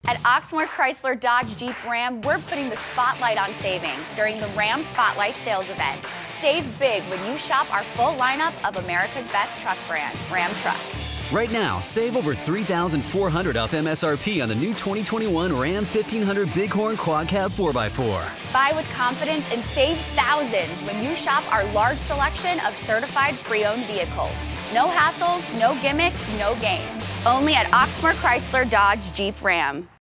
At Oxmoor Chrysler Dodge Jeep Ram, we're putting the spotlight on savings during the Ram Spotlight Sales Event. Save big when you shop our full lineup of America's best truck brand, Ram Truck. Right now, save over $3,400 off MSRP on the new 2021 Ram 1500 Bighorn Quad Cab 4x4. Buy with confidence and save thousands when you shop our large selection of certified pre-owned vehicles. No hassles, no gimmicks, no games. Only at Oxmoor Chrysler Dodge Jeep Ram.